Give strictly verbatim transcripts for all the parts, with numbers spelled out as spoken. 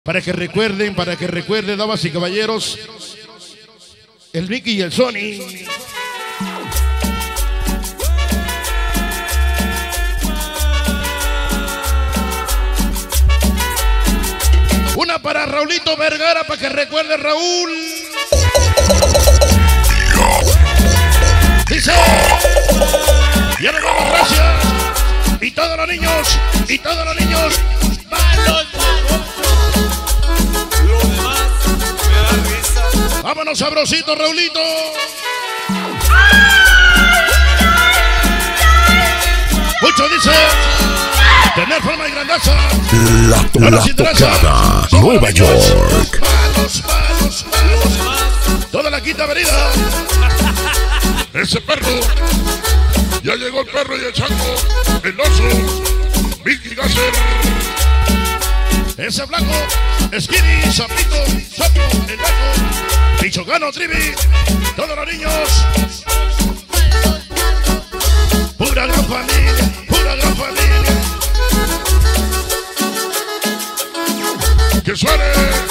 Para que recuerden, para que recuerden, damas y caballeros, el Mickey y el Sony. Una para Raulito Vergara, para que recuerde Raúl. Dice, ya nos vamos, gracias. Y todos los niños, y todos los niños, malos, malos. Lo demás me da risa. Vámonos sabrosito, Raulito. Mucho dice, tener forma y grandaza. La, no la tocada, Nueva York. Malos, malos, malos. Toda la quinta avenida. Ese perro. Ya llegó el perro y el chango, el oso, Mickey Gasser. Ese blanco, Skinny, Zapito, Sapo, el blanco, Michoacano, Trivi, todos los niños. Pura gran familia, pura gran familia. Que suene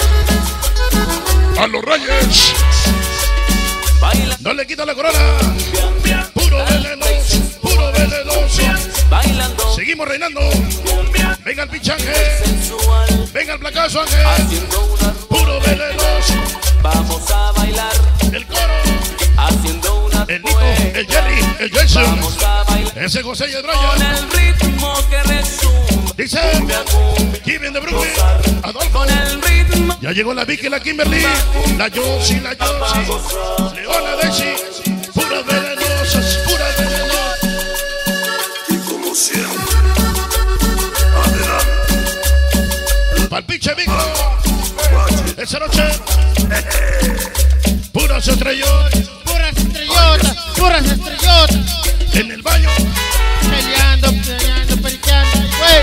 a los Reyes. No le quita la corona. Puro venenoso, puro venenoso. Seguimos reinando. Venga el pichaje. Venga el placazo, Ángel. Puro venenoso. Vamos a bailar. El coro. Haciendo una el Nico, el Jerry, el Jason. Ese José y el Brian. Con el ritmo que resume. Dice Kevin de Brooklyn. Adolfo. Con el ritmo. Ya llegó la Vicky, la Kimberly. La Josie, la Josie. Leona Daisy. Puras venenosas, puras venenosas. Y como siempre, adelante. Palpiche Vico. Esa noche. Puras estrellotas. Puras estrellotas, puras estrellotas. En el baño. Peleando, peleando, periqueando, güey.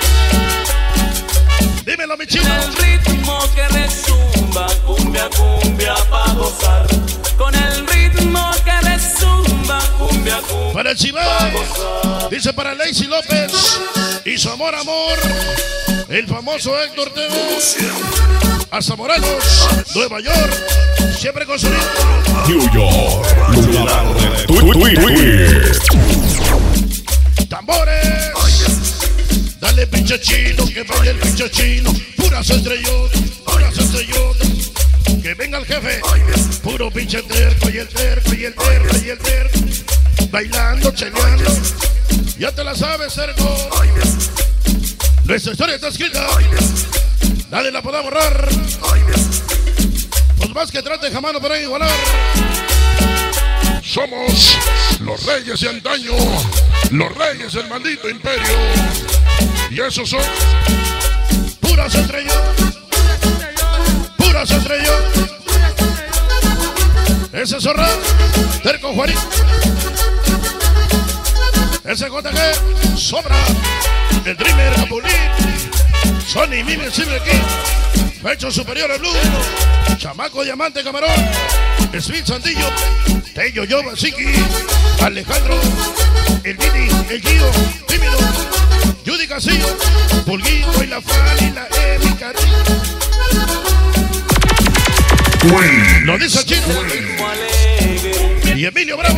Dímelo, mi chino. El ritmo que resumba, cumbia, cumbia, pa' gozar. Con el ritmo que resumba, cumbia, cumbia. Para el Chivay. Dice para Lacey López. Y su amor, amor. El famoso Héctor T V. Hasta Morelos, Nueva York. Siempre con su ritmo. New York, lugar de Twitter. Tambores. Dale pinche chino, que vaya el pinche chino. Puras estrellotas, puras estrellotas. Que venga el jefe. Puro pinche terco y el terco y el terco y el terco. Bailando, cheleando. Ya te la sabes, cerco. Nuestra historia está escrita. Nadie la podrá borrar. Pues más que trate jamás no podrán igualar. Somos los reyes de antaño. Los reyes del maldito imperio. Y esos son puras estrellas. Puras estrellas. Ese zorra, Terco Juarín. Ese J G, Sobra. El Dreamer, Capulín. Sony, Mimi, Silver King. Pecho superior al Blue. Chamaco, Diamante, Camarón. Smith, Santillo. Tello, Yo, Basiki. Alejandro. El Vini, el Gio. Tímido. Judy Casillo. Pulguito y la Fanny, la Emi, Cariño. Lo dice el Chino. Y Emilio Bravo.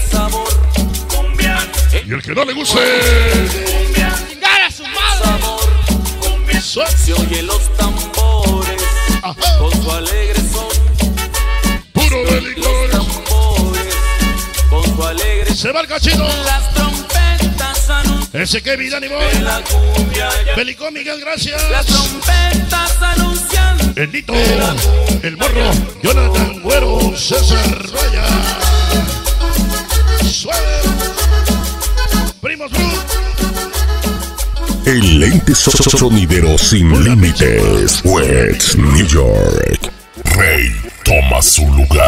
Y el que no le guste. ¡Chingar a su madre! Se oye los tambores. Ajá. Con su alegre son. Puro de licores. Tambores, con su alegre. Se va el cachito. Las trompetas anuncian. Ese Kevin Dani Boy. Belicón Miguel, gracias. Las trompetas anuncian. El Nito. El Morro. Jonathan Güero. César Raya. Suave. Primos Blue. El lente sonidero sin límites. West, New York. Rey toma su lugar.